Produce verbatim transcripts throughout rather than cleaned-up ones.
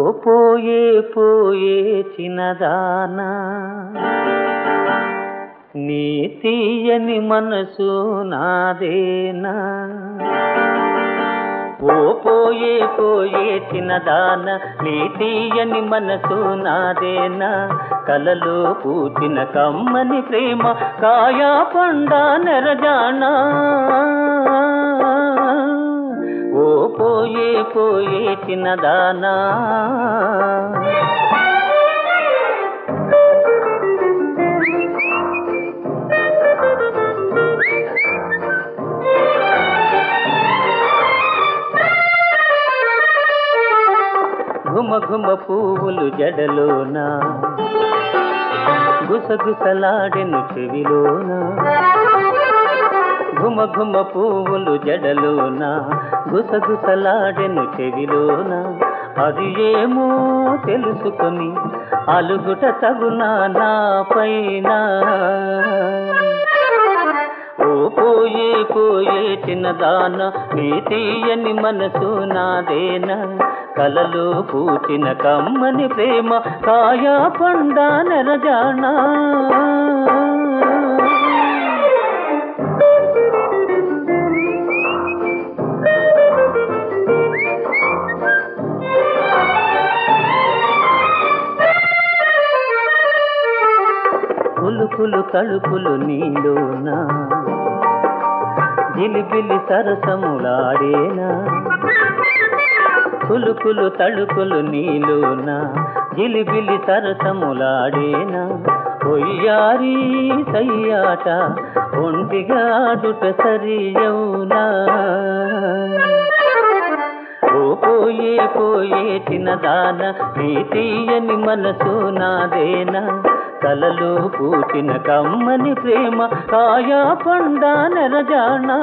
పోయే పోయే చిన్నదానా నీ తీయని మనసు నాదేనా ఓ పోయే పోయే చిన్నదాన నీ తీయని మనసు నాదేనా కలలో పూచిన కమ్మని ప్రేమ కాయా పండా నెరజానా ఓ పోయే పోయే చిన్నదానా ఘుమ ఘుమ పువ్వులు జడలోన గుసగుసలాడెను చెవిలోన ఘుమ ఘుమ పువ్వులు జడలోన గుసగుసలాడెను చెవిలోన అది ఏమో తెలుసుకొని అలుగుట తగునా నా పైన ఓ పోయే పోయే చిన్నదాన నీ తీయని మనసు నాదేనా కలలో పూచిన కమ్మని ప్రేమ కాయా పండా నెరజానా కులుకులు కలుపులు నీలోనా జిలిబిలి సరసములాడేనా కులుకులు తళుకులు నీలోన జిలిబిలి సరసములాడేనా ఒయ్యారి సయ్యాట ఒంటిగా ఆడుట సరియౌనా ఓ పోయే పోయే చిన్నదాన నీ తీయని మనసు నాదేనా కలలో పూచిన కమ్మని ప్రేమ కాయా పండా నెరజానా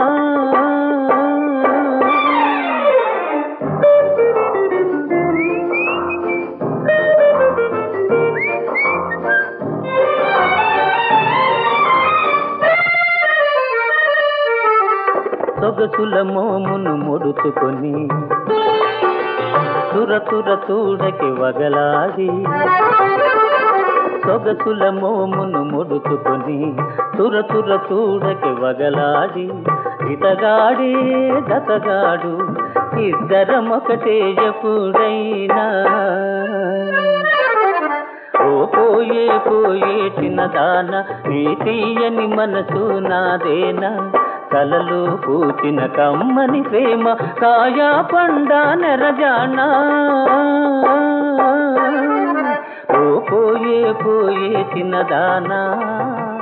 సొగసుల మోమును ముడుచుకొని తుర తుర తూడకి వగలాడి సొగసుల మోమును ముడుచుకొని తుర తుర తూడకి వగలాడి ఇతగాడే దతగాడు ఇద్దరమొకటే ఎప్పుడైనా ఓ పోయే పోయే చిన్నదాన నీ తీయని మనసు నాదేనా కలలో పూచిన కమ్మని ప్రేమ కాయా పండా నెరజానా ఓ పోయే పోయే చిన్నదానా